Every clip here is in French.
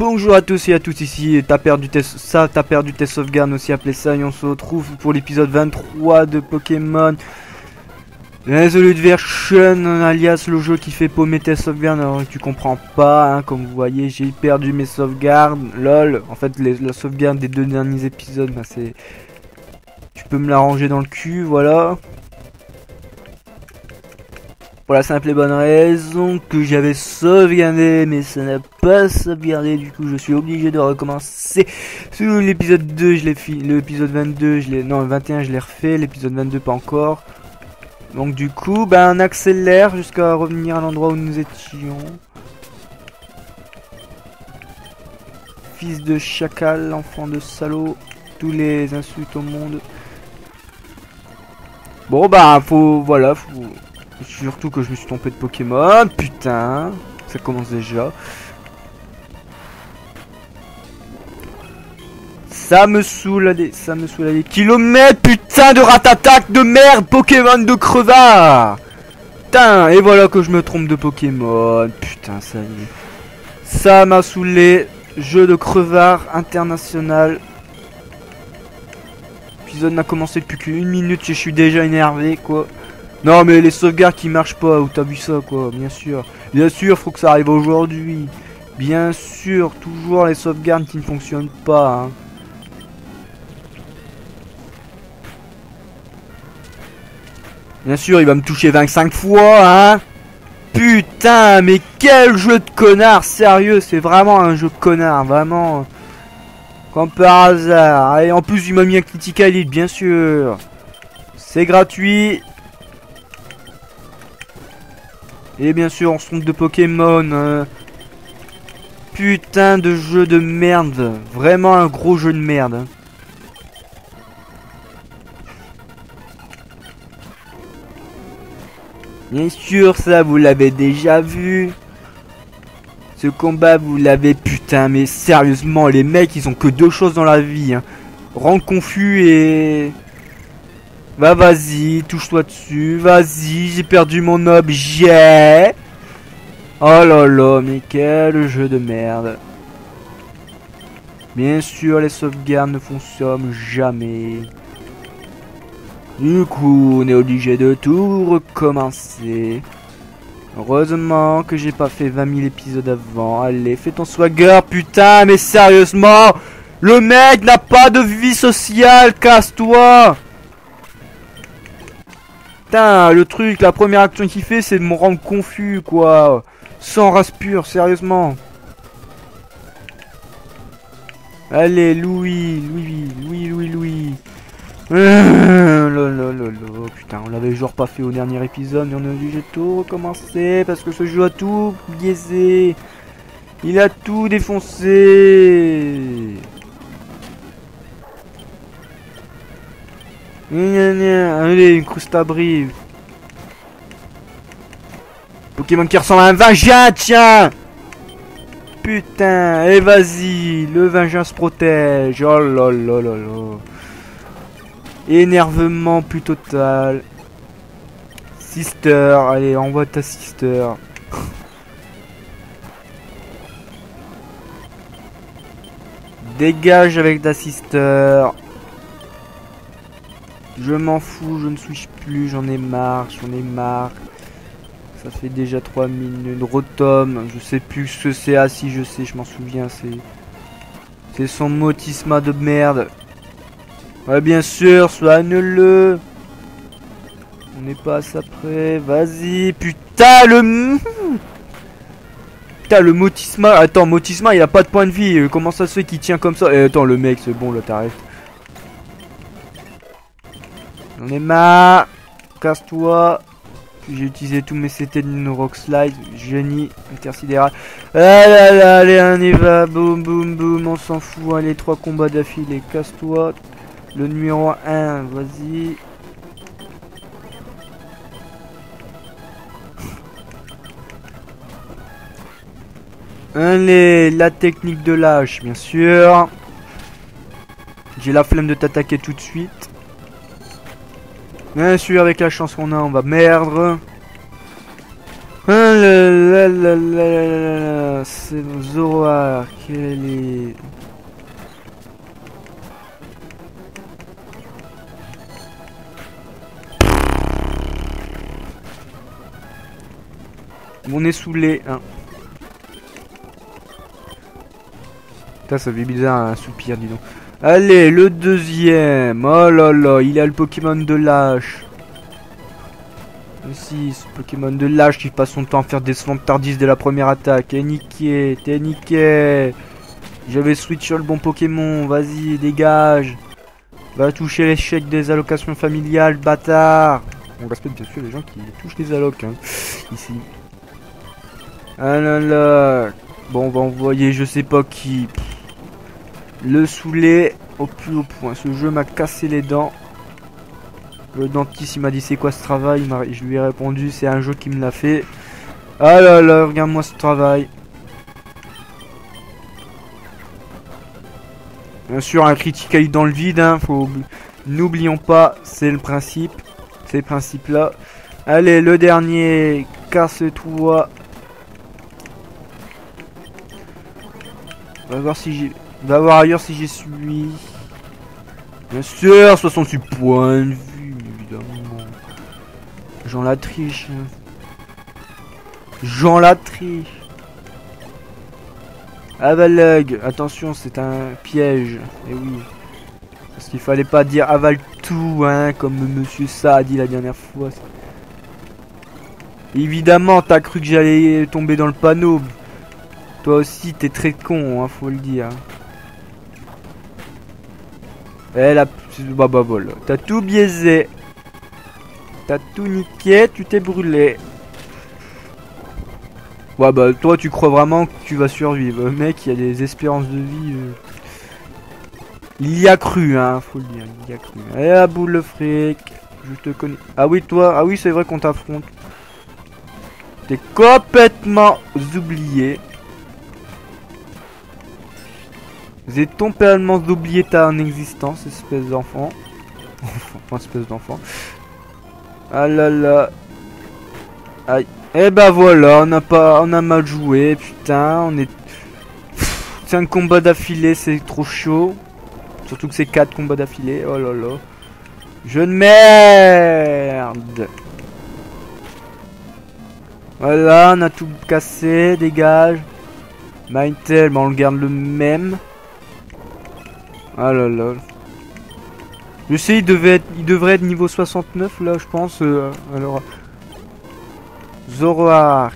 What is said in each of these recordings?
Bonjour à tous et à toutes ici, t'as perdu tes sauvegardes aussi appelé ça, et on se retrouve pour l'épisode 23 de Pokémon Resolute Version, alias le jeu qui fait paumer tes sauvegardes. Alors tu comprends pas, hein, comme vous voyez j'ai perdu mes sauvegardes, lol. En fait la sauvegarde des 2 derniers épisodes, bah, c'est... Tu peux me la ranger dans le cul, voilà. Pour la simple et bonne raison que j'avais sauvegardé, mais ça n'a pas sauvegardé, du coup je suis obligé de recommencer. Sur l'épisode 2 je l'ai fait, l'épisode 22 je l'ai, non le 21 je l'ai refait, l'épisode 22 pas encore. Donc du coup on accélère jusqu'à revenir à l'endroit où nous étions. Fils de chacal, enfant de salaud, tous les insultes au monde. Bon voilà, surtout que je me suis trompé de Pokémon, putain, ça commence déjà. Ça me saoule à des kilomètres, putain de ratatak de merde, Pokémon de crevard. Putain, et voilà que je me trompe de Pokémon, putain, ça y est. Ça m'a saoulé, jeu de crevard international. L'épisode n'a commencé depuis qu'une minute et je suis déjà énervé, quoi. Non mais les sauvegardes qui marchent pas, où t'as vu ça quoi, bien sûr. Bien sûr, faut que ça arrive aujourd'hui. Bien sûr, toujours les sauvegardes qui ne fonctionnent pas, hein. Bien sûr, il va me toucher 25 fois, hein. Putain, mais quel jeu de connard, sérieux, c'est vraiment un jeu de connard, vraiment. Comme par hasard. Et en plus, il m'a mis un Critical Hit, bien sûr. C'est gratuit. Et bien sûr, on se trompe de Pokémon. Putain de jeu de merde. Vraiment un gros jeu de merde. Bien sûr, ça, vous l'avez déjà vu. Ce combat, vous l'avez... Putain, mais sérieusement, les mecs, ils ont que 2 choses dans la vie. Hein. Rendre confus et... Bah vas-y, touche-toi dessus, vas-y, j'ai perdu mon objet. Oh là là, mais quel jeu de merde. Bien sûr, les sauvegardes ne fonctionnent jamais. Du coup, on est obligé de tout recommencer. Heureusement que j'ai pas fait 20 000 épisodes avant. Allez, fais ton swagger, putain, mais sérieusement, le mec n'a pas de vie sociale, casse-toi. Putain, le truc, la première action qu'il fait, c'est de me rendre confus, quoi. Sans race pure, sérieusement. Allez, Louis. Putain, on l'avait genre pas fait au dernier épisode, mais on est obligé de tout recommencer parce que ce jeu a tout biaisé. Il a tout défoncé. Allez, une Crustabri. Pokémon qui ressemble à un vagin, tiens. Putain, et vas-y, le vagin se protège. Oh là là là là. Énervement plus total. Sister, allez, envoie ta sister. Dégage avec ta sister. Je m'en fous, je ne suis plus, j'en ai marre. Ça fait déjà 3 minutes. Rotom, je sais plus ce que c'est. Ah si, je sais, je m'en souviens, c'est son motisma de merde. Ouais, bien sûr, soigne-le. On n'est pas à ça près. Vas-y, putain, Putain, le motisma. Attends, motisma, il a pas de point de vie. Comment ça se fait qu'il tient comme ça? Attends, le mec, c'est bon, là, t'arrêtes. J'en ai marre. Casse-toi. J'ai utilisé tous mes CT de Rock Slide. Génie intersidéral. Allez, on y va. Boum, boum, boum. On s'en fout. Allez, 3 combats d'affilée. Casse-toi. Le numéro 1. Vas-y. Allez, la technique de lâche, bien sûr. J'ai la flemme de t'attaquer tout de suite. Bien sûr, avec la chance qu'on a, on va merdre. Ah là là là là là là, c'est Zoroark, quel est... On est saoulé, hein. Putain, ça fait bizarre un soupir, dis donc. Allez, le deuxième. Oh là là, il a le Pokémon de lâche. Si, ce Pokémon de lâche qui passe son temps à faire des svantardis dès la première attaque. T'es niqué, t'es niqué. J'avais switch sur le bon Pokémon, vas-y, dégage. Va toucher l'échec des allocations familiales, bâtard. On respecte bien sûr les gens qui touchent les allocs, hein, ici. Ah là là. Bon, on va envoyer je sais pas qui. Le saouler au plus haut point. Ce jeu m'a cassé les dents. Le dentiste il m'a dit c'est quoi ce travail, je lui ai répondu c'est un jeu qui me l'a fait. Ah là là, regarde-moi ce travail. Bien sûr un critical dans le vide, hein, faut... N'oublions pas, c'est le principe. Ces principes là. Allez, le dernier, casse-toi. On va voir si j'ai... On va voir ailleurs si j'y suis. Bien sûr, 68 points de vue, évidemment. Jean la triche. Jean la triche. Avalug, attention, c'est un piège. Et oui. Parce qu'il fallait pas dire avale tout, hein, comme Monsieur Sa a dit la dernière fois. Évidemment, t'as cru que j'allais tomber dans le panneau. Toi aussi, t'es très con, hein, faut le dire. Eh là, bah voilà, t'as tout biaisé. T'as tout niqué, tu t'es brûlé. Ouais bah toi tu crois vraiment que tu vas survivre. Le mec il a des espérances de vie. Il y a cru hein, faut le dire, il y a cru. Eh la boule le fric, je te connais. Ah oui toi, ah oui c'est vrai qu'on t'affronte. T'es complètement oublié. Vous êtes complètement oublié ta existence, espèce d'enfant. Enfin, espèce d'enfant. Ah là là. Aïe. Et bah voilà, on a mal joué, putain, on est... 5 combats d'affilée, c'est trop chaud. Surtout que c'est 4 combats d'affilée, oh là là. Je de merde. Voilà, on a tout cassé, dégage. Mindtail, bah on le garde le même. Ah là là. Je sais, il devrait être niveau 69 là, je pense. Alors... Zoroark.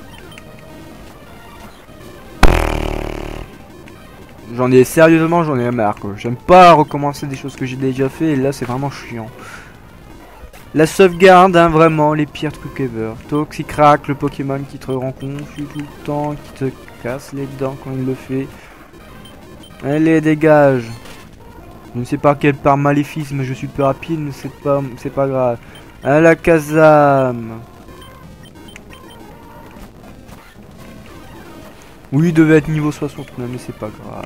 J'en ai marre quoi. J'aime pas recommencer des choses que j'ai déjà fait et là c'est vraiment chiant. La sauvegarde, hein, vraiment les pires trucs ever. Toxicrack, le Pokémon qui te rend confus tout le temps, qui te casse les dents quand il le fait. Allez, dégage. Je ne sais pas quel par maléfice, mais je suis plus rapide, mais c'est pas grave. À la Kazam. Oui, il devait être niveau 69, mais c'est pas grave.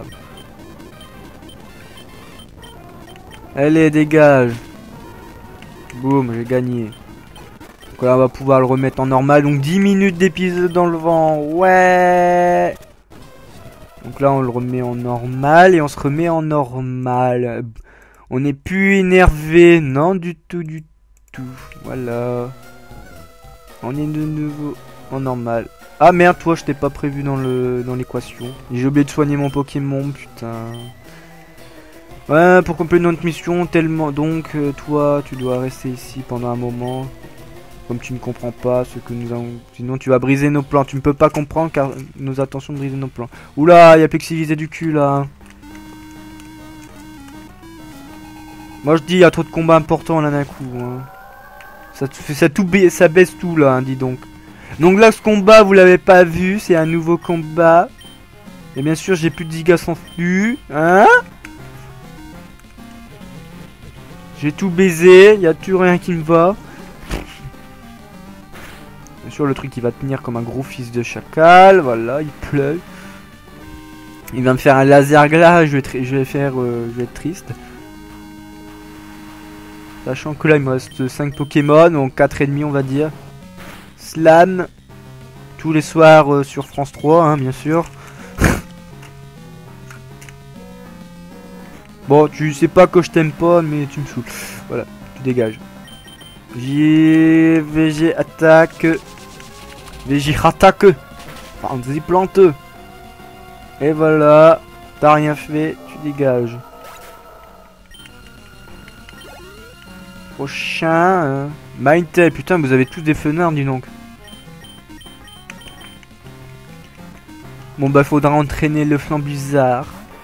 Allez, dégage. Boum, j'ai gagné. Donc là, on va pouvoir le remettre en normal. Donc 10 minutes d'épisode dans le vent. Ouais. Donc là, on le remet en normal et on se remet en normal. On n'est plus énervé. Non, du tout, du tout. Voilà. On est de nouveau en normal. Ah merde, toi je t'ai pas prévu dans l'équation. J'ai oublié de soigner mon Pokémon, putain. Ouais, pour compléter notre mission, tellement. Donc, toi, tu dois rester ici pendant un moment. Comme tu ne comprends pas ce que nous avons. Sinon, tu vas briser nos plans. Tu ne peux pas comprendre car nos intentions de briser nos plans. Oula, il y a Plexivisé du cul là. Moi je dis, il y a trop de combats importants là d'un coup. Hein. Ça baisse tout là, hein, dis donc. Donc là ce combat vous l'avez pas vu, c'est un nouveau combat. Et bien sûr j'ai plus de gigas sans flux. Hein? J'ai tout baisé, y a plus rien qui me va. Bien sûr le truc il va tenir comme un gros fils de chacal. Voilà, il pleut. Il va me faire un laser glace, je vais être triste. Sachant que là il me reste 5 Pokémon, donc 4 ennemis on va dire. Slam. tous les soirs sur France 3, hein, bien sûr. Bon, tu sais pas que je t'aime pas, mais tu me saoules. Voilà, tu dégages. VG attaque. VG attaque. Vas-y, plante. Et voilà, t'as rien fait, tu dégages. Prochain. Mindtail, putain, vous avez tous des fenards, dis donc. Bon, bah, faudra entraîner le flambuzard.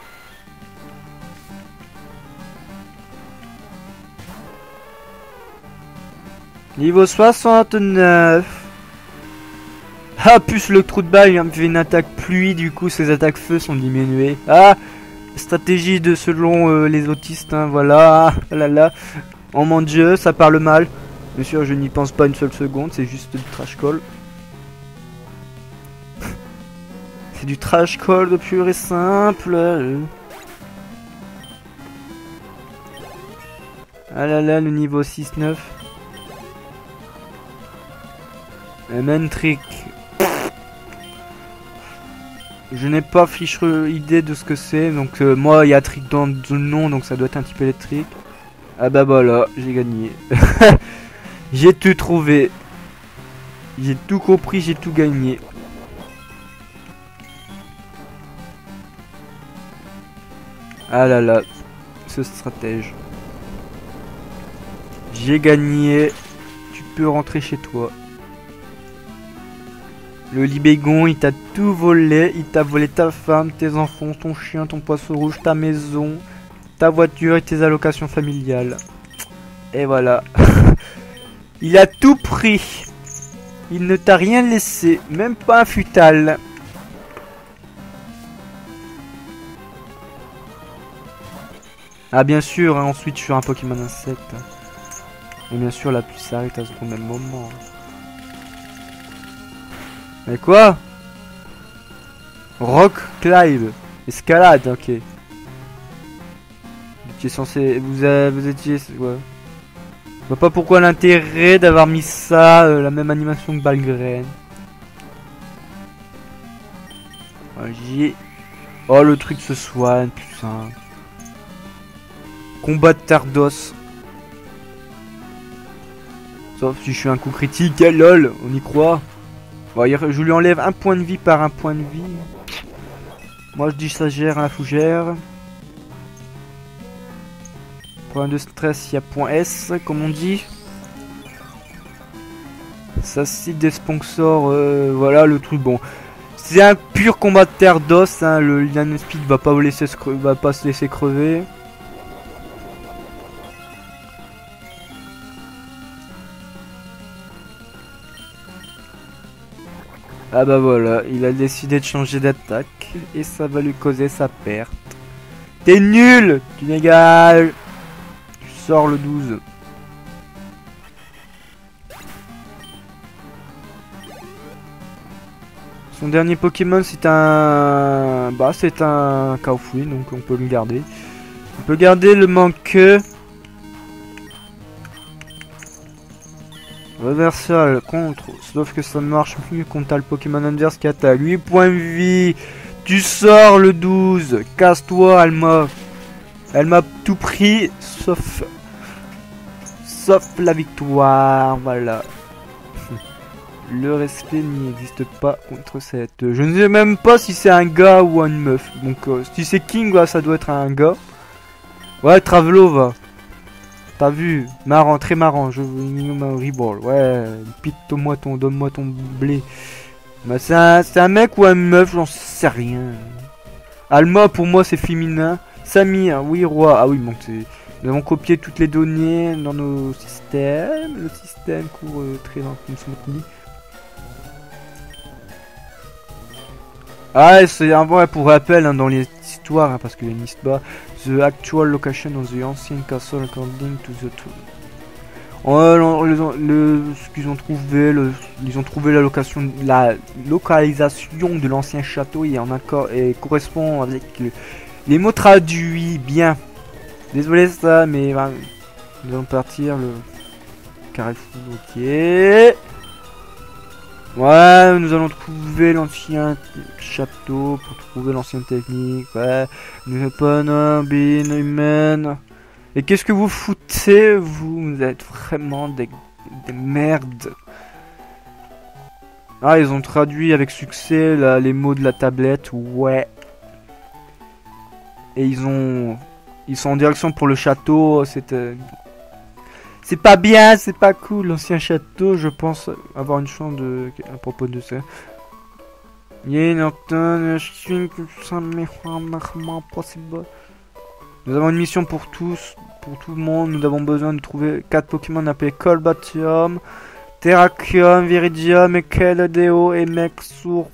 Niveau 69. Ah, plus le trou de balle, il me fait une attaque pluie, du coup ses attaques feu sont diminuées. Ah, stratégie de selon les autistes, hein, voilà. Ah là là. Oh mon dieu, ça parle mal. Bien sûr, je n'y pense pas une seule seconde, c'est juste du trash call. C'est du trash call de pur et simple. Ah là là, le niveau 6-9. Même trick. Je n'ai pas fiche idée de ce que c'est, donc moi il y a trick dans le nom, donc ça doit être un type électrique. Ah bah voilà, j'ai gagné. J'ai tout trouvé. J'ai tout compris, j'ai tout gagné. Ah là là, ce stratège. J'ai gagné. Tu peux rentrer chez toi. Le libégon, il t'a tout volé. Il t'a volé ta femme, tes enfants, ton chien, ton poisson rouge, ta maison, ta voiture et tes allocations familiales. Et voilà. Il a tout pris. Il ne t'a rien laissé. Même pas un futal. Ah bien sûr, hein, ensuite je suis un Pokémon insecte. Et bien sûr la pluie s'arrête à ce même moment. Mais quoi? Rock climb. Escalade, ok. Vous étiez censé... Vous étiez... Ouais. Je vois pas pourquoi l'intérêt d'avoir mis ça, la même animation que Balgraine. Ouais, oh, le truc se soigne, putain. Combat de Tardos. Sauf si je suis un coup critique, lol, on y croit. Bon, je lui enlève un point de vie par un point de vie. Moi je dis ça gère à la fougère. Point de stress, il y a point S, comme on dit. Ça cite des sponsors, voilà le truc. Bon, c'est un pur combat de terre d'os. Hein, le Lion Speed va pas se laisser crever. Ah bah voilà, il a décidé de changer d'attaque et ça va lui causer sa perte. T'es nul, tu dégages. Tu sors le 12. Son dernier Pokémon c'est un... Bah c'est un Kaufui, donc on peut le garder. On peut garder le Manqueux. Reversal contre, sauf que ça marche mieux quand t'as le Pokémon adverse qui attaque. 8 points de vie. Tu sors le 12. Casse-toi, Alma. Elle m'a tout pris, sauf la victoire. Voilà. Le respect n'existe pas contre cette... Je ne sais même pas si c'est un gars ou une meuf. Donc si c'est King, bah, ça doit être un gars. Ouais, Travelo va. T'as vu, marrant, très marrant, je veux reball, ouais, donne-moi ton blé. Bah c'est un mec ou un meuf, j'en sais rien. Alma pour moi c'est féminin. Samir, oui roi, ah oui bon nous avons copié toutes les données dans nos systèmes. Le système court très lentement. Ah c'est un bon pour rappel hein, dans les histoires hein, parce qu'il y a une histoire. The actual location of the ancient castle according to the tool. Ce qu'ils ont trouvé, ils ont trouvé la localisation de l'ancien château et en accord et correspond avec les mots traduits bien. Désolé ça, mais nous allons partir le carrefour. Ok. Ouais, nous allons trouver l'ancien château pour trouver l'ancienne technique. Ouais, nous pas bin humaine. Et qu'est-ce que vous foutez, vous êtes vraiment des merdes. Ah, ils ont traduit avec succès là, les mots de la tablette. Ouais. Et ils sont en direction pour le château. C'est pas bien, c'est pas cool. L'ancien château, je pense avoir une chance à propos de ça. Nous avons une mission pour tous, pour tout le monde. Nous avons besoin de trouver 4 Pokémon appelés Colbatium, Terrakium, Viridium, Keldeo et Mexur.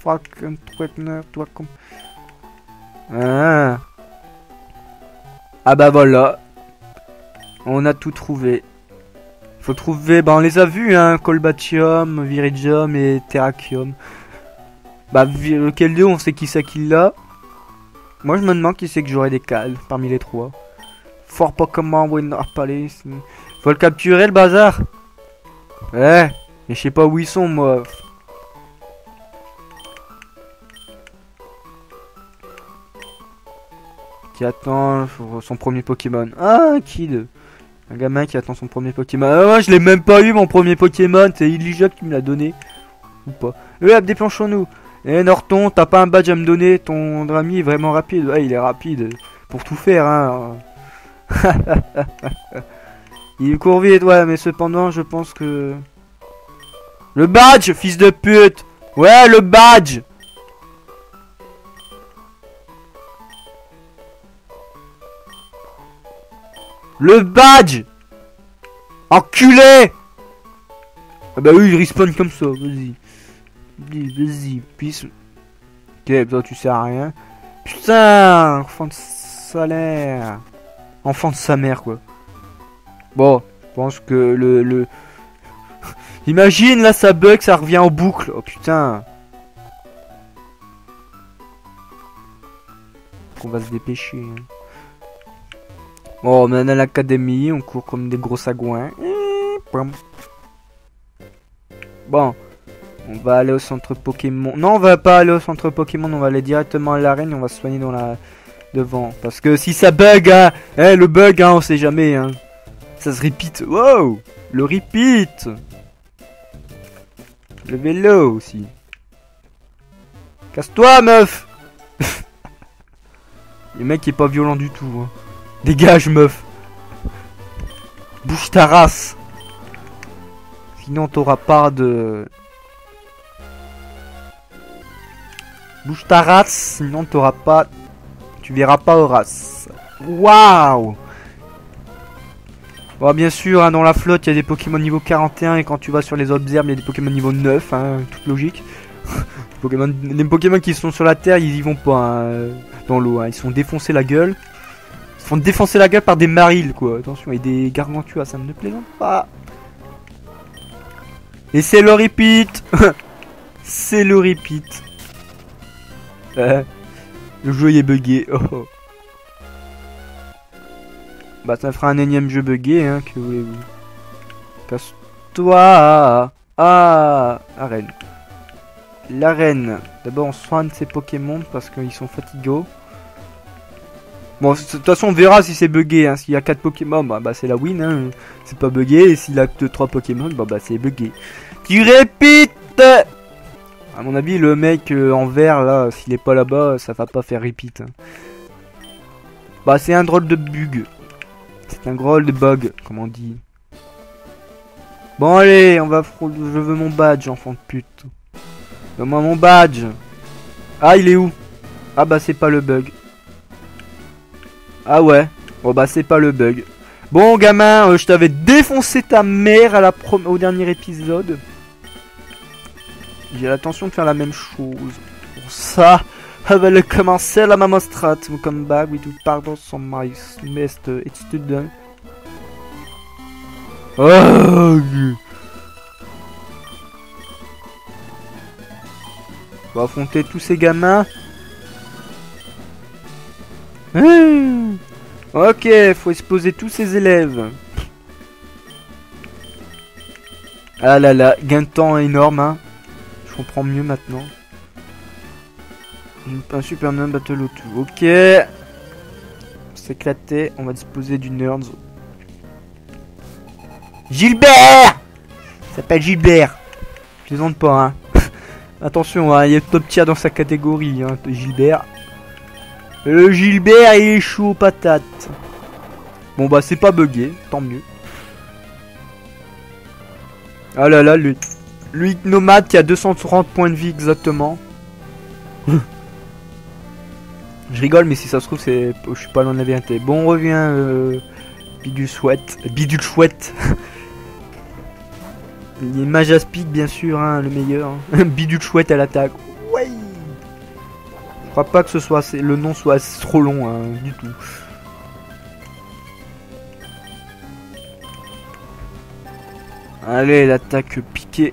Ah bah voilà. On a tout trouvé. Faut trouver, bah on les a vus hein, Colbatium, Viridium et Terrakium. Bah lequel d'eux on sait qui c'est qui l'a. Moi je me demande qui c'est que j'aurais des cales parmi les 3. Fort Pokémon Winner Palace. Faut le capturer le bazar. Ouais, mais je sais pas où ils sont moi. Qui attend son premier Pokémon. Ah, un kid. Un gamin qui attend son premier Pokémon. Ah, moi je l'ai même pas eu mon premier Pokémon. C'est Elijah qui me l'a donné. Ou pas. Hop, déclenchons-nous. Eh Norton, t'as pas un badge à me donner. Ton ami est vraiment rapide. Ouais, il est rapide. Pour tout faire, hein. Il court vite, ouais, mais cependant, je pense que... Le badge, fils de pute. Ouais, le badge. Le badge. Enculé. Ah bah oui, il respawn comme ça, vas-y. Vas-y, pisse. Ok, toi tu sers à rien. Putain, enfant de salaire. Enfant de sa mère, quoi. Bon, je pense que le... Imagine, là, ça bug, ça revient en boucle. Oh, putain. On va se dépêcher. Hein. Bon, on est à l'académie, on court comme des gros sagouins. Bon. On va aller au centre Pokémon. Non, on va pas aller au centre Pokémon, on va aller directement à l'arène et on va se soigner dans la... devant. Parce que si ça bug, hein, le bug, hein, on sait jamais, hein. Ça se repeat. Wow, le repeat. Le vélo aussi. Casse-toi, meuf. Le mec est pas violent du tout. Hein. Dégage, meuf. Bouge ta race. Sinon, t'auras pas de... Bouge ta race, sinon t'auras pas... Tu verras pas Horace. Waouh. Bon, bien sûr, hein, dans la flotte, il y a des Pokémon niveau 41 et quand tu vas sur les autres herbes, il y a des Pokémon niveau 9, hein, toute logique. Les Pokémon qui sont sur la terre, ils y vont pas hein, dans l'eau, hein, ils se font défoncer la gueule. Ils se font défoncer la gueule par des marils, quoi. Attention, et des gargantuas, ça ne plaisante pas. Et c'est le repeat. C'est le repeat. Le jeu il est bugué. Oh. Bah ça fera un énième jeu bugué, hein, que voulez-vous. Casse-toi. Ah, arène. L'arène. D'abord on soigne ces Pokémon parce qu'ils sont fatigants. Bon, de toute façon on verra si c'est bugué, hein. S'il y a 4 Pokémon, bah c'est la win, hein. C'est pas bugué, et s'il a que 3 Pokémon, bah c'est bugué. Tu répètes. À mon avis, le mec en vert, là, s'il est pas là-bas, ça va pas faire repeat. Hein. Bah, c'est un drôle de bug. C'est un drôle de bug, comme on dit. Bon, allez, on va... Je veux mon badge, enfant de pute. Donne-moi mon badge. Ah, il est où? Ah, bah, c'est pas le bug. Ah ouais. Bon, bah, c'est pas le bug. Bon, gamin, je t'avais défoncé ta mère à au dernier épisode. J'ai l'intention de faire la même chose. Pour ça, je vais commencer la même strat. Welcome back with pardon on my best student. Oh. On va affronter tous ces gamins. Ok, faut exposer tous ces élèves. Ah là là, gain de temps énorme, hein. Je comprends mieux maintenant. Un Superman Battle Auto. Ok. C'est éclaté. On va disposer du Nerds. Gilbert! Il s'appelle Gilbert. Je plaisante pas, hein. Attention, hein, il y a top tier dans sa catégorie, hein, Gilbert. Le Gilbert, il est chaud patate. Bon, bah, c'est pas bugué. Tant mieux. Ah là là, le Nomade qui a 230 points de vie exactement. Je rigole, mais si ça se trouve, je suis pas loin de la vérité. Bon, on revient. Bidule chouette. Bidule chouette. Il est Majaspic, bien sûr, hein, le meilleur. Bidule chouette à l'attaque. Ouais. Je crois pas que ce soit le nom soit trop long, hein, du tout. Allez, l'attaque piquée.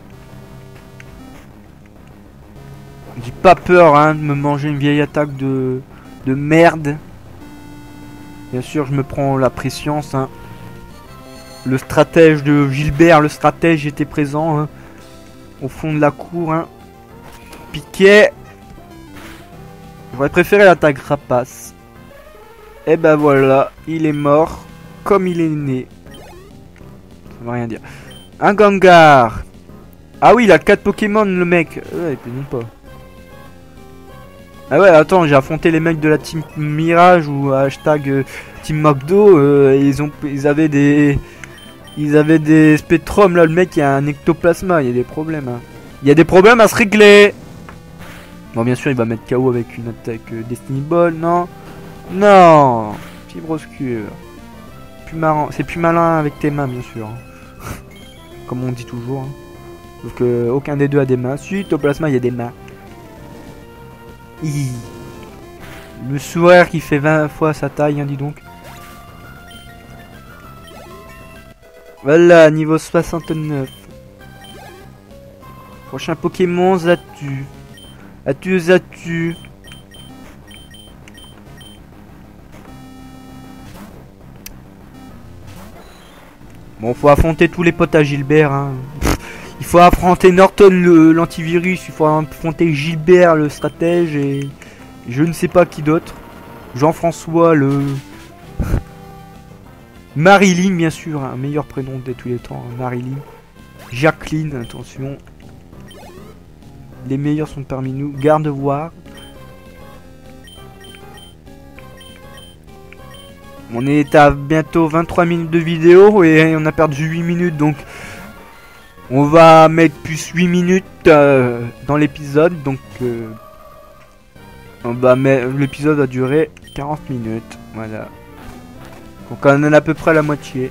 J'ai pas peur, hein, de me manger une vieille attaque de merde. Bien sûr, je me prends la préscience, hein. Le stratège de Gilbert, le stratège était présent, hein, au fond de la cour, hein. Piqué. J'aurais préféré l'attaque rapace. Et ben voilà, il est mort comme il est né. Ça veut rien dire. Un Gengar. Ah oui, il a 4 Pokémon, le mec. Ouais, il peut même pas. Ah ouais, attends, j'ai affronté les mecs de la team Mirage ou hashtag Team McDo. Ils avaient des Spectrum. Là, le mec, il a un ectoplasma. Il y a des problèmes. Hein. Il y a des problèmes à se régler. Bon, bien sûr, il va mettre KO avec une attaque Destiny Ball. Non. Non. Fibre obscure. Plus marrant. C'est plus malin avec tes mains, bien sûr. Comme on dit toujours. Hein. Sauf que aucun des deux a des mains. Suite au plasma, il y a des mains. Le sourire qui fait 20 fois sa taille, hein, dis donc. Voilà, niveau 69. Prochain Pokémon, Zatu. Zatu. Bon, faut affronter tous les potes à Gilbert, hein. Il faut affronter Norton, l'antivirus. Il faut affronter Gilbert, le stratège. Et je ne sais pas qui d'autre. Jean-François, le... Marilyn, bien sûr. Un meilleur prénom de tous les temps. Hein, Marilyn. Jacqueline, attention. Les meilleurs sont parmi nous. Gardevoir. On est à bientôt 23 minutes de vidéo. Et on a perdu 8 minutes, donc... On va mettre plus 8 minutes dans l'épisode, donc l'épisode va durer 40 minutes, voilà. Donc on en a à peu près la moitié.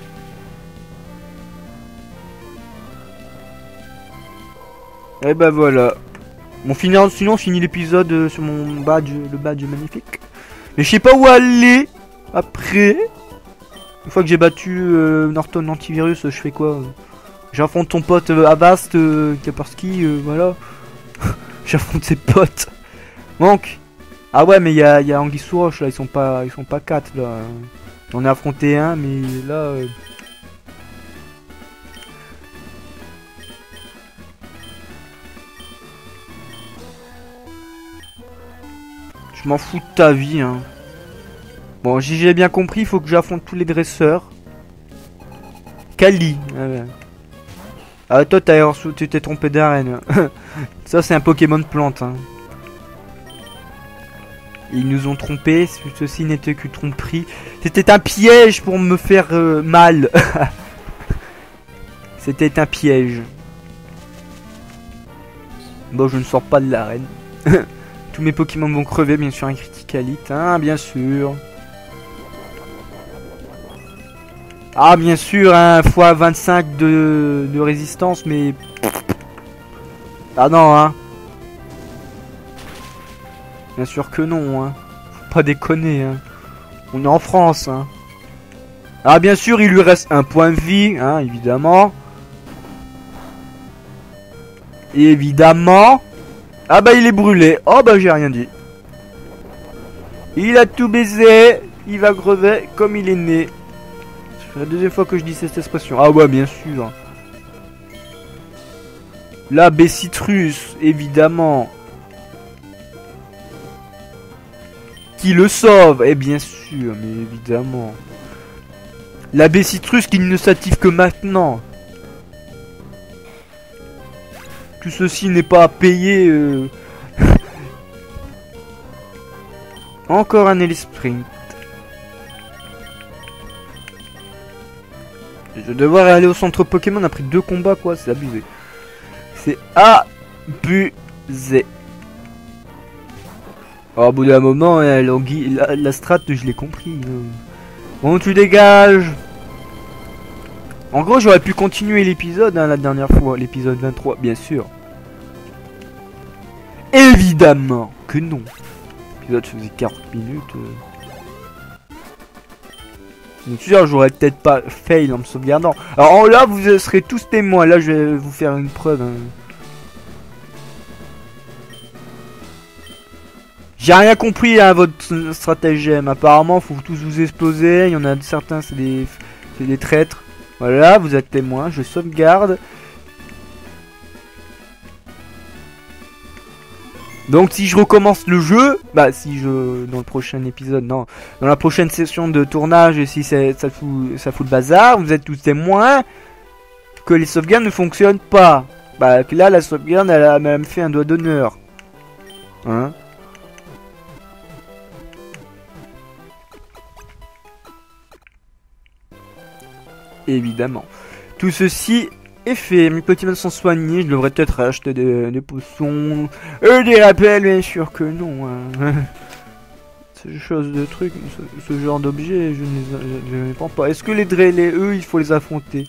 Et ben voilà. Bon, sinon on finit l'épisode sur mon badge, le badge magnifique. Mais je sais pas où aller après. Une fois que j'ai battu Norton Antivirus, je fais quoi? J'affronte ton pote Avast, Kapersky, voilà. J'affronte ses potes. Donc. Ah ouais, mais il y a Anguille sous roche là, ils sont pas 4 là. On a affronté un, mais là. Je m'en fous de ta vie, hein. Bon, j'ai bien compris, il faut que j'affronte tous les dresseurs. Kali. Ah ouais. Ah toi tu t'es trompé d'arène. Ça c'est un Pokémon de plante, hein. Ils nous ont trompés, ceci n'était que tromperie. C'était un piège pour me faire mal. C'était un piège. Bon, je ne sors pas de l'arène. Tous mes Pokémon vont crever, bien sûr, un Criticalit, hein, bien sûr. Ah, bien sûr, hein, x25 de résistance, mais... Ah non, hein. Bien sûr que non, hein. Faut pas déconner, hein. On est en France, hein. Ah, bien sûr, il lui reste un point de vie, hein, évidemment. Et évidemment... Ah bah, il est brûlé. Oh bah, j'ai rien dit. Il a tout baisé. Il va crever comme il est né. C'est la deuxième fois que je dis cette expression. Ah ouais, bien sûr. La baie citrus, évidemment. Qui le sauve? Eh bien sûr, mais évidemment. La baie citrus qui ne s'active que maintenant. Tout ceci n'est pas payé. Encore un Elite Sprint. Je vais devoir aller au centre Pokémon après 2 combats, quoi. C'est abusé. C'est abusé. Alors, au bout d'un moment, la strat, je l'ai compris. Bon, tu dégages. En gros, j'aurais pu continuer l'épisode la dernière fois, l'épisode 23, bien sûr. Évidemment que non. L'épisode faisait 40 minutes. Donc sûr, j'aurais peut-être pas fail en me sauvegardant. Alors là, vous serez tous témoins. Là, je vais vous faire une preuve. J'ai rien compris à votre stratagème. Apparemment, faut tous vous exploser. Il y en a certains, c'est des traîtres. Voilà, vous êtes témoins. Je sauvegarde. Donc si je recommence le jeu, bah si je dans le prochain épisode, non, dans la prochaine session de tournage, et si ça fout le bazar, vous êtes tous témoins que les sauvegardes ne fonctionnent pas. Bah que là la sauvegarde elle a même fait un doigt d'honneur. Hein? Évidemment. Tout ceci est fait. Mes petits mains sont soignés. Je devrais peut-être acheter des potions. Des rappels, bien sûr que non. Hein. Ce chose de trucs, ce genre d'objet, je ne les prends pas. Est-ce que les drélés, eux, il faut les affronter?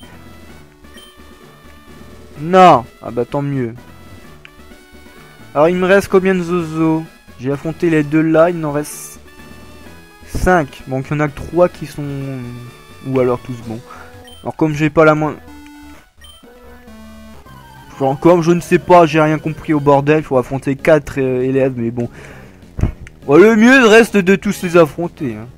Non. Ah bah tant mieux. Alors il me reste combien de Zozo? J'ai affronté les deux là, il m'en reste 5. Donc il y en a que 3 qui sont... Ou alors tous bons. Alors comme j'ai pas la moindre... Genre, comme je ne sais pas, j'ai rien compris au bordel, il faut affronter 4 élèves, mais bon. Bon, le mieux reste de tous les affronter. Hein.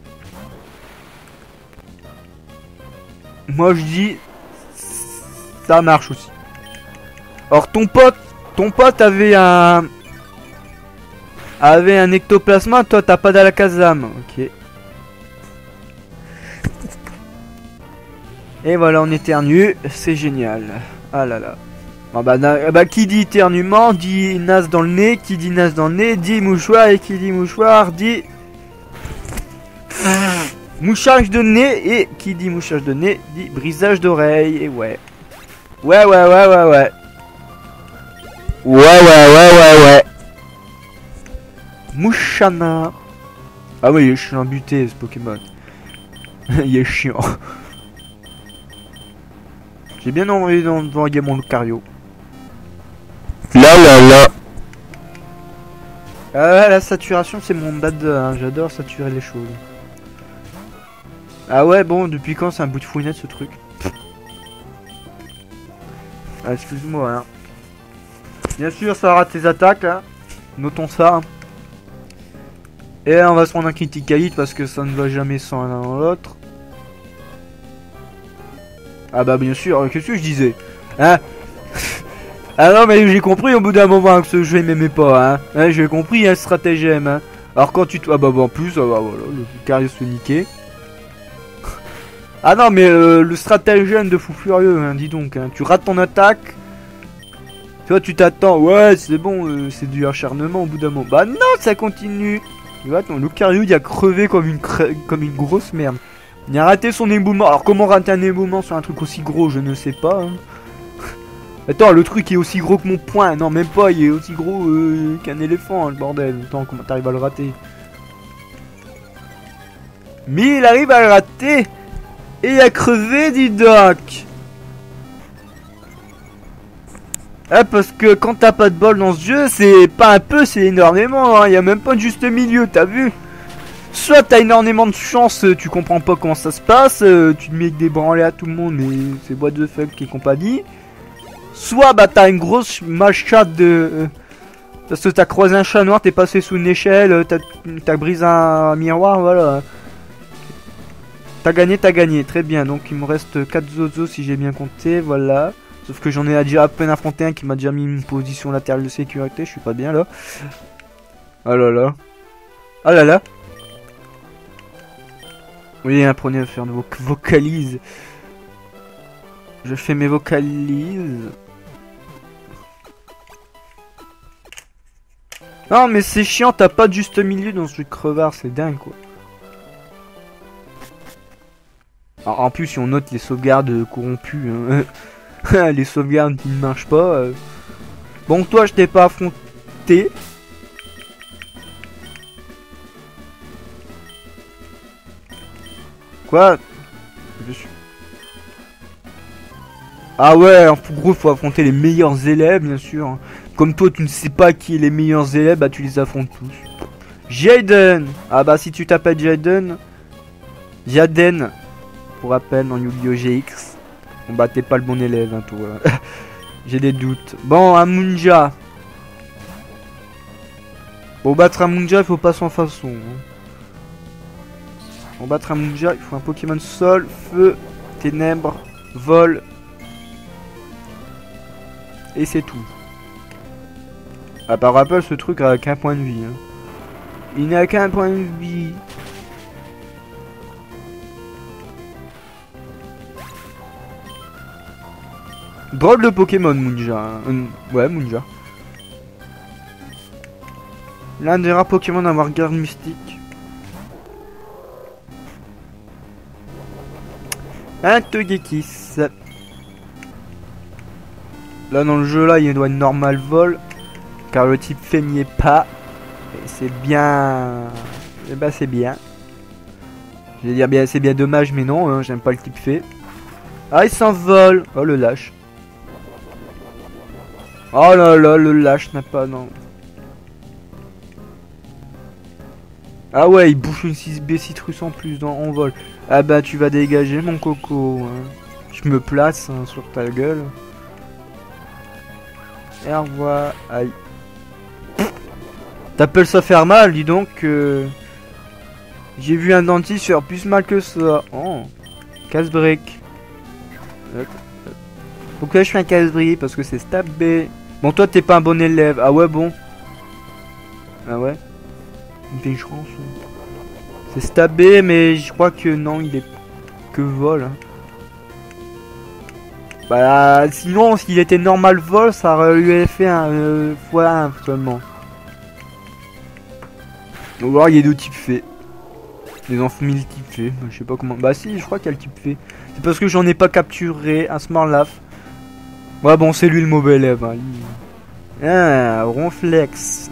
Moi je dis... Ça marche aussi. Alors ton pote avait un... Avait un ectoplasma, toi t'as pas d'Alakazam. Ok. Et voilà, on éternue, c'est génial. Ah là là. Bon, bah qui dit éternuement dit naze dans le nez, qui dit naze dans le nez dit mouchoir, et qui dit mouchoir dit mouchage de nez, et qui dit mouchage de nez dit brisage d'oreille. Et ouais. Ouais. Mouchana. Ah oui, il est chiant buté ce Pokémon. Il est chiant. J'ai bien envie d'envoyer mon Lucario. Là. La saturation c'est mon bad, hein. J'adore saturer les choses. Ah ouais, bon, depuis quand c'est un bout de fouinette ce truc? Ah, excuse-moi, hein. Bien sûr, ça rate tes attaques, hein. Notons ça. Hein. Et là, on va se prendre un criticalite parce que ça ne va jamais sans l'un dans l'autre. Ah bah bien sûr, qu'est-ce que je disais? Hein? Ah non mais j'ai compris au bout d'un moment que ce jeu m'aimait pas, hein, j'ai compris un stratagème, hein. Alors quand tu... Ah bah en plus, ah bah voilà, le Lucario se niquer. Ah non mais le stratagème de fou furieux, hein, dis donc, hein. Tu rates ton attaque. Toi tu t'attends, ouais c'est bon, c'est du acharnement au bout d'un moment. Bah non, ça continue. Tu vois, ton Lucario il a crevé comme une grosse merde. Il a raté son éboulement. Alors comment rater un éboulement sur un truc aussi gros, je ne sais pas. Hein. Attends, le truc est aussi gros que mon poing. Non, même pas, il est aussi gros qu'un éléphant, le bordel. Attends, comment t'arrives à le rater? Mais il arrive à le rater. Et il a crevé, dis donc. Ah, parce que quand t'as pas de bol dans ce jeu, c'est pas un peu, c'est énormément. Hein. Il y a même pas de juste milieu, t'as vu? Soit t'as énormément de chance, tu comprends pas comment ça se passe, tu te mets des branlées à tout le monde, mais c'est what the fuck qui est compagnie. Soit bah t'as une grosse machade de... parce que t'as croisé un chat noir, t'es passé sous une échelle, t'as brisé un miroir, voilà. T'as gagné, très bien. Donc il me reste 4 Zozo si j'ai bien compté, voilà. Sauf que j'en ai déjà à peine affronté un qui m'a déjà mis une position latérale de sécurité. Je suis pas bien là. Oh là là. Oh là là. Oui, apprenez à faire de vos vocalises. Je fais mes vocalises. Non mais c'est chiant, t'as pas de juste milieu dans ce jeu de crevard, c'est dingue quoi. Alors, en plus si on note les sauvegardes corrompues, hein, les sauvegardes qui ne marchent pas. Bon toi je t'ai pas affronté. Quoi? Ah ouais, en gros faut affronter les meilleurs élèves bien sûr. Comme toi tu ne sais pas qui est les meilleurs élèves, bah tu les affrontes tous. Jaden. Ah bah si tu t'appelles Jaden, pour rappel dans Yu-Gi-Oh GX. Bon bah t'es pas le bon élève hein, toi. J'ai des doutes. Bon, Amunja. Pour battre Amunja il faut pas sans façon. Pour battre Amunja il faut un Pokémon sol, feu, ténèbres, vol. Et c'est tout. Ah par rappel ce truc a qu'un point de vie. Hein. Il n'a qu'un point de vie. Drôle de Pokémon Munja. Hein. Ouais Munja. L'un des rares Pokémon à avoir garde mystique. Un Togekiss. Là dans le jeu là il doit être normal vol. Car le type fait n'y est pas. Et c'est bien. Et bah c'est bien. Je vais dire bien c'est bien dommage mais non, hein, j'aime pas le type fait. Ah il s'envole. Oh le lâche. Oh là là le lâche n'a pas non. Ah ouais il bouffe une 6B citrus en plus en vol. Ah bah tu vas dégager mon coco. Hein. Je me place hein, sur ta gueule. Et au revoir. Aïe. T'appelles ça faire mal, dis donc. J'ai vu un dentiste faire plus mal que ça. Oh. Casse-brique. Pourquoi je fais un casse-brique? Parce que c'est stabé. Bon, toi, t'es pas un bon élève. Ah ouais, bon. Ah ouais. Il me fait une chance. C'est stabé, mais je crois que non, il est que vol. Hein. Bah, sinon, s'il était normal vol, ça lui aurait fait un x1 seulement. Ou alors il y a deux types faits. Les enfants mille types faits. Je sais pas comment. Bah si, je crois qu'il y a le type fait. C'est parce que j'en ai pas capturé un Smurlaf. Ouais bon c'est lui le mauvais élève. Hein. Ah, Ronflex.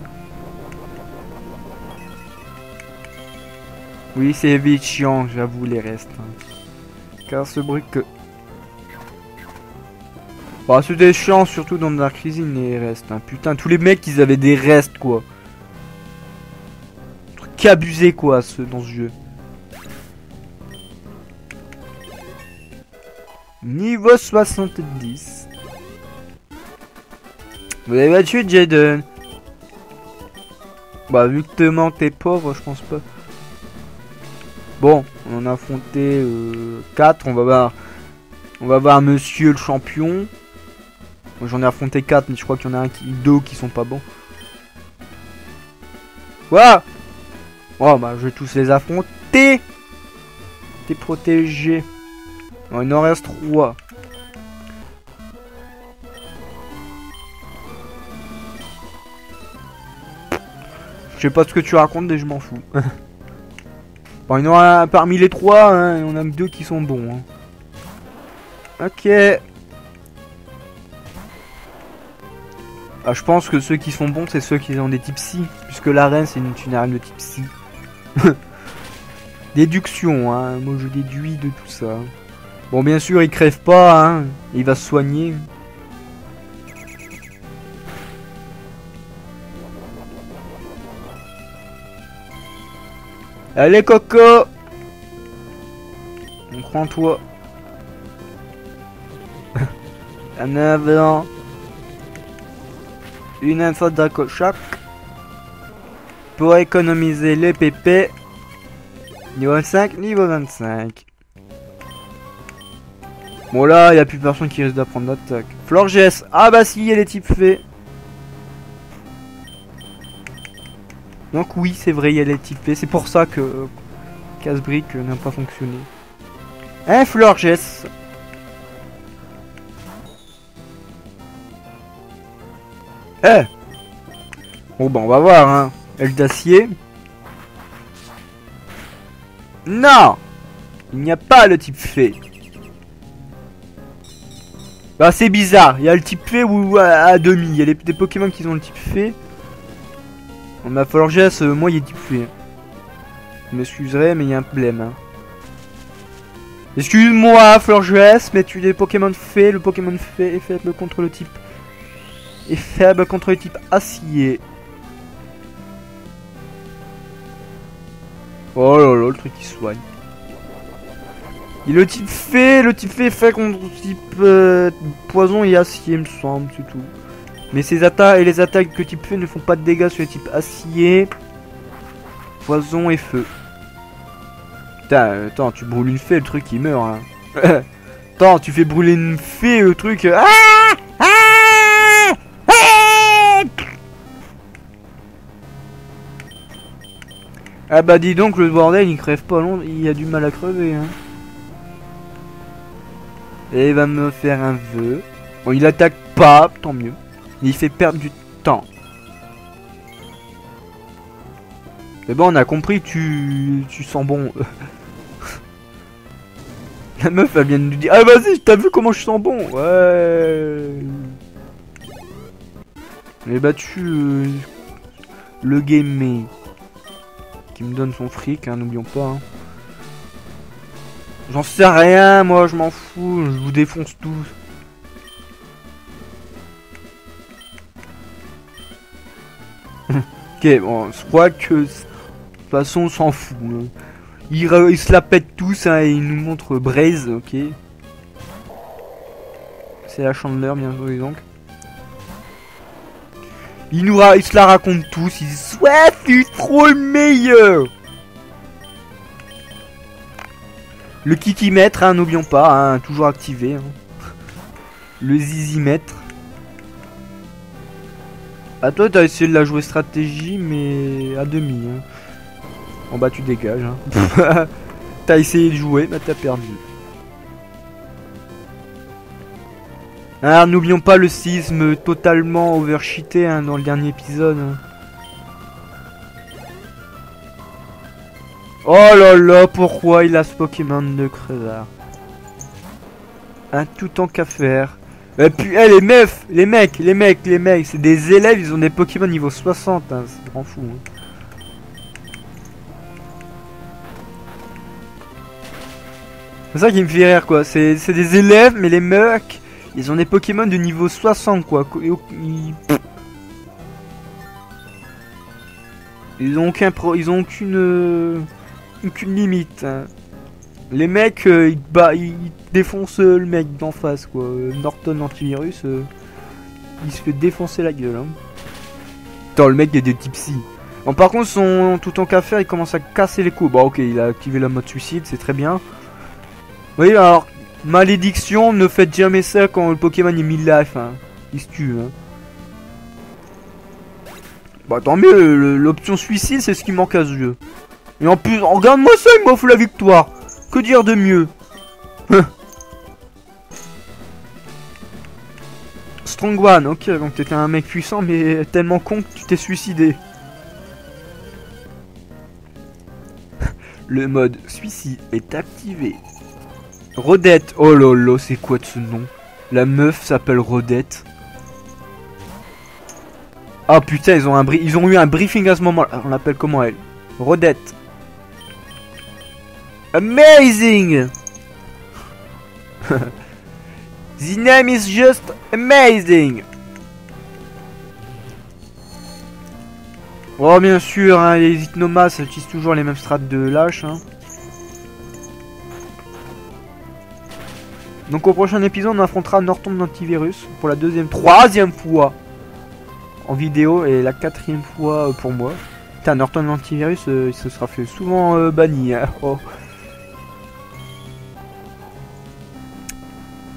Oui c'est vite chiant, j'avoue les restes. Hein. Car ce brique. Bah c'était chiant surtout dans Dark Cuisine les restes. Hein. Putain tous les mecs ils avaient des restes quoi. Qu'abusé quoi dans ce jeu. Niveau 70. Vous avez battu Jaden. Bah vu que te manques t'es pauvre je pense pas. Bon on en a affronté 4. On va voir monsieur le champion. J'en ai affronté 4 mais je crois qu'il y en a deux qui sont pas bons. Quoi? Oh bah je vais tous les affronter. T'es protégé. Oh, il en reste 3. Je sais pas ce que tu racontes mais je m'en fous. Bon il y en a parmi les 3 hein, on a 2 qui sont bons hein. Ok. Ah, je pense que ceux qui sont bons c'est ceux qui ont des types psy. Puisque l'arène c'est une arène de type psy. Déduction, hein. Moi je déduis de tout ça. Bon, bien sûr, il crève pas, hein. Il va se soigner. Allez, Coco. On croit en toi. Un avant. Une info d'Acochac. Pour économiser les PP. Niveau 5, niveau 25. Bon là, il n'y a plus personne qui risque d'apprendre l'attaque. Florges. Ah bah si, elle est type fée. Donc oui, c'est vrai, elle est type fée. C'est pour ça que casse-brique n'a pas fonctionné. Hein, Florges. Eh. Bon bah on va voir, hein. Elle d'acier. Non. Il n'y a pas le type fée. Bah c'est bizarre, il y a le type fée ou à demi, il y a des Pokémon qui ont le type fée. On va falloir que moi il est type fée. Je m'excuserai mais il y a un problème. Hein. Excuse-moi Florges, mais tu es des Pokémon fée, le Pokémon fée est faible contre le type. Est faible contre le type acier. Oh là là, le truc qui soigne. Et le type fée est fait contre le type poison et acier, il me semble, c'est tout. Mais ces attaques et les attaques que type fée ne font pas de dégâts sur les types acier, poison et feu. Putain, attends, tu brûles une fée, le truc il meurt. Hein. Attends, tu fais brûler une fée, le truc. Ah bah dis donc, le bordel il crève pas long, il a du mal à crever. Hein. Et il va me faire un vœu. Bon, il attaque pas, tant mieux. Il fait perdre du temps. Mais bon, on a compris que tu sens bon. La meuf, elle vient de nous dire: ah vas-y, t'as vu comment je sens bon? Ouais. J'ai battu le gamer qui me donne son fric, hein, n'oublions pas. Hein. J'en sais rien, moi, je m'en fous, je vous défonce tous. Ok, bon, je crois que de toute façon, on s'en fout. Hein. Ils se la pètent tous, hein, et ils nous montrent Braise, ok. C'est la Chandler, bien joué donc. Ils se la racontent tous, ils disent: ouais, c'est trop le meilleur. Le kikimètre, hein, n'oublions pas, hein, toujours activé. Hein. Le zizimètre. Ah toi t'as essayé de la jouer stratégie mais à demi. Hein. Bon bah tu dégages. Hein. T'as essayé de jouer, bah t'as perdu. Alors n'oublions pas le sisme totalement overcheaté hein, dans le dernier épisode. Hein. Oh là là, pourquoi il a ce Pokémon de crevard? Un tout tant qu'à faire. Et puis, les meufs, les mecs, c'est des élèves, ils ont des Pokémon niveau 60, hein, c'est grand fou. Hein. C'est ça qui me fait rire, quoi. C'est des élèves, mais les mecs, ils ont des Pokémon de niveau 60, quoi. Ils ont aucune limite. Hein. Les mecs, ils défoncent le mec d'en face, quoi. Norton antivirus, il se fait défoncer la gueule. Hein. Attends, le mec il est des tipsy. Bon, par contre, son tout en qu'à faire, il commence à casser les coups. Bon, ok, il a activé le mode suicide, c'est très bien. Oui, alors, malédiction, ne faites jamais ça quand le Pokémon est mid-life. Hein. Il se tue. Hein. Bah, tant mieux, l'option suicide, c'est ce qui manque à ce jeu. Et en plus, regarde-moi ça, il m'offre la victoire. Que dire de mieux? Strong One, ok, donc t'étais un mec puissant, mais tellement con que tu t'es suicidé. Le mode suicide est activé. Rodette, oh lolo, c'est quoi de ce nom? La meuf s'appelle Rodette. Ah putain, ils ont eu un briefing à ce moment-là. On l'appelle comment elle? Rodette. Amazing! The name is just amazing! Oh bien sûr, hein, les hypnomas utilisent toujours les mêmes strates de lâche. Hein. Donc au prochain épisode, on affrontera Norton d'Antivirus pour la troisième fois en vidéo et la 4e fois pour moi. Putain, Norton d'Antivirus, il se sera fait souvent banni. Hein. Oh.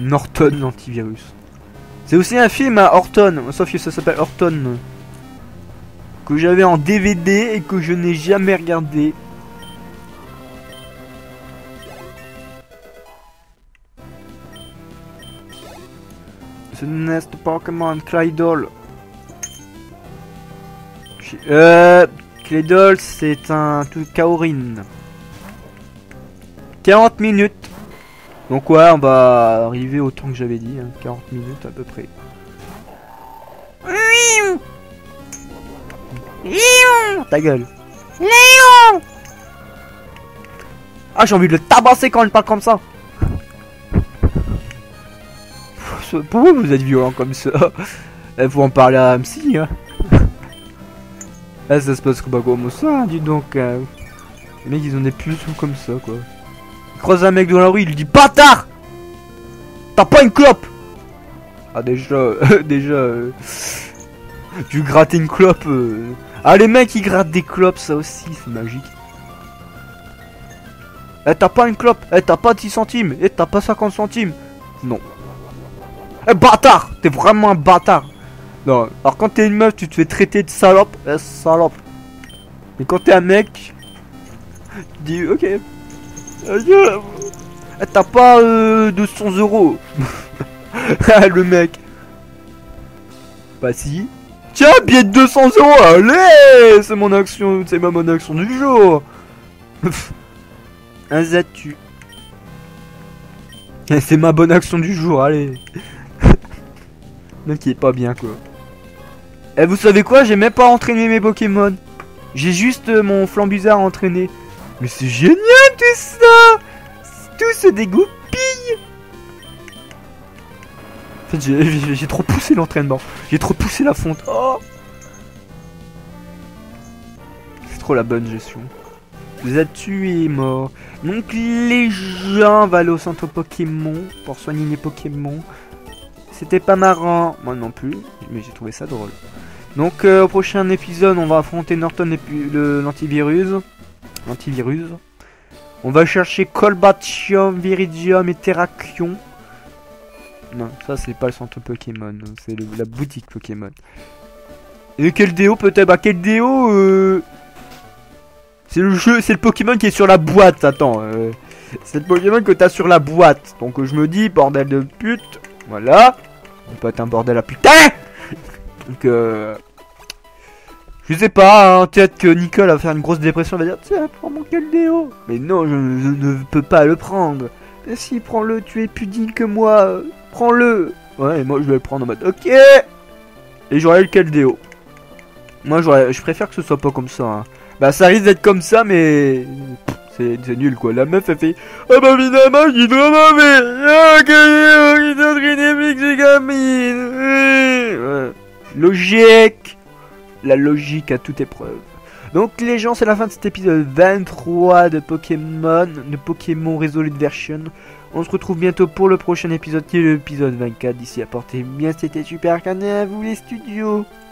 Norton l'antivirus. C'est aussi un film à Horton, sauf que ça s'appelle Horton. Que j'avais en DVD et que je n'ai jamais regardé. The Next Pokémon Claydol. Claydol, c'est un tout Kaorin. 40 minutes. Donc ouais, on va arriver au temps que j'avais dit, hein, 40 minutes à peu près. Ta gueule. Léon. Ah, j'ai envie de le tabasser quand il parle comme ça. Pourquoi vous êtes violent comme ça? Faut en parler à MC, hein. Ça se passe pas comme ça, dis donc. Les mecs, ils ont des pulsions comme ça, quoi. Il croise un mec dans la rue, il lui dit bâtard. T'as pas une clope? Ah, déjà, tu grattes une clope. Ah, les mecs, ils grattent des clopes, ça aussi, c'est magique. Eh, t'as pas une clope? Eh, t'as pas 10 centimes? Eh, t'as pas 50 centimes? Non. Eh, bâtard! T'es vraiment un bâtard! Non, alors quand t'es une meuf, tu te fais traiter de salope. Eh, salope. Mais quand t'es un mec, tu dis ok. Eh, t'as pas 200 €. Le mec. Bah si. Tiens, billet de 200 €, allez! C'est mon action, c'est ma bonne action du jour. Un zatu. C'est ma bonne action du jour, allez. Mec, il est pas bien, quoi. Et vous savez quoi? J'ai même pas entraîné mes Pokémon. J'ai juste mon Flambuzard à entraîner. Mais c'est génial tout ça! Tout se dégoupille. En fait, j'ai trop poussé l'entraînement. J'ai trop poussé la fonte. Oh! C'est trop la bonne gestion. Zatu est mort. Donc les gens vont aller au centre Pokémon pour soigner les Pokémon. C'était pas marrant. Moi non plus. Mais j'ai trouvé ça drôle. Donc au prochain épisode, on va affronter Norton et puis l'antivirus. On va chercher Colbatium, Viridium et Terrakion. Non, ça c'est pas le centre Pokémon, c'est la boutique Pokémon. Et Keldeo peut-être? Bah Keldeo, c'est le jeu, c'est le Pokémon qui est sur la boîte. Attends, c'est le Pokémon que t'as sur la boîte. Donc je me dis, bordel de pute, voilà. On peut être un bordel à putain. Donc je sais pas, hein, peut-être que Nicole va faire une grosse dépression, va dire tiens, prends mon Keldeo. Mais non, je ne peux pas le prendre. Mais si, prends-le, tu es plus digne que moi. Prends-le. Ouais, et moi je vais le prendre en mode ok. Et j'aurai le Keldeo. Moi je préfère que ce soit pas comme ça. Hein. Bah ça risque d'être comme ça, mais c'est nul quoi. La meuf elle fait ah bah évidemment je suis trop mauvais. Ah Keldeo, il s'entraîne avec ses gamines. Logique. La logique à toute épreuve. Donc les gens, c'est la fin de cet épisode 23 de Pokémon Resolute Version. On se retrouve bientôt pour le prochain épisode qui est l'épisode 24. D'ici à portez bien, c'était Super Canet à vous les studios.